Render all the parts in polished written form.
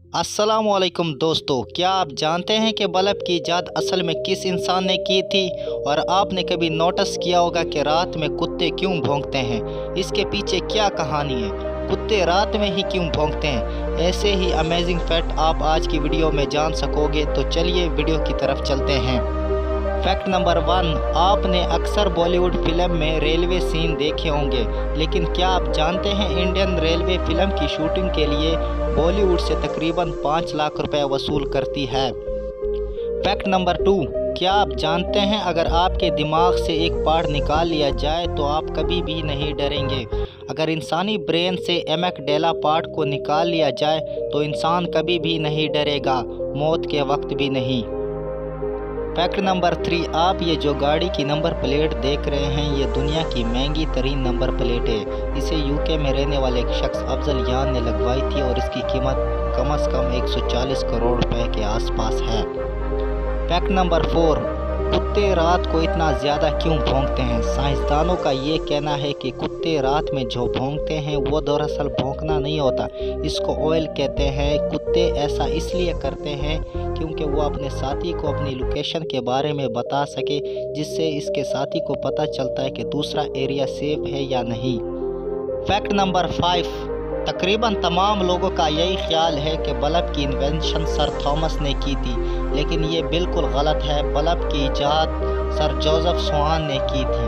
अस्सलामुअलैकुम दोस्तों, क्या आप जानते हैं कि बल्ब की इजाद असल में किस इंसान ने की थी? और आपने कभी नोटिस किया होगा कि रात में कुत्ते क्यों भौंकते हैं? इसके पीछे क्या कहानी है? कुत्ते रात में ही क्यों भौंकते हैं? ऐसे ही अमेजिंग फैक्ट आप आज की वीडियो में जान सकोगे, तो चलिए वीडियो की तरफ चलते हैं। फैक्ट नंबर 1, आपने अक्सर बॉलीवुड फिल्म में रेलवे सीन देखे होंगे, लेकिन क्या आप जानते हैं इंडियन रेलवे फिल्म की शूटिंग के लिए बॉलीवुड से तकरीबन 5 लाख रुपए वसूल करती है। फैक्ट नंबर 2, क्या आप जानते हैं अगर आपके दिमाग से एक पार्ट निकाल लिया जाए तो आप कभी भी नहीं डरेंगे। अगर इंसानी ब्रेन से एमेगडाला पार्ट को निकाल लिया जाए तो इंसान कभी भी नहीं डरेगा, मौत के वक्त भी नहीं। फैक्ट नंबर 3, आप ये जो गाड़ी की नंबर प्लेट देख रहे हैं, ये दुनिया की महंगी तरीन नंबर प्लेट है। इसे यूके में रहने वाले एक शख्स अफजल यान ने लगवाई थी और इसकी कीमत कम से कम 140 करोड़ रुपए के आसपास है। फैक्ट नंबर 4, कुत्ते रात को इतना ज़्यादा क्यों भौंकते हैं? साइंसदानों का ये कहना है कि कुत्ते रात में जो भौंकते हैं वो दरअसल भौंकना नहीं होता, इसको ऑयल कहते हैं। कुत्ते ऐसा इसलिए करते हैं क्योंकि वो अपने साथी को अपनी लोकेशन के बारे में बता सके, जिससे इसके साथी को पता चलता है कि दूसरा एरिया सेफ है या नहीं। फैक्ट नंबर 5, तकरीबन तमाम लोगों का यही ख्याल है कि बल्ब की इन्वेंशन सर थॉमस ने की थी, लेकिन ये बिल्कुल गलत है। बल्ब की इजाद सर जोसेफ स्वान ने की थी।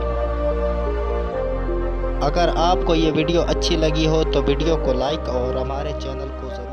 अगर आपको ये वीडियो अच्छी लगी हो तो वीडियो को लाइक और हमारे चैनल को ज़रूर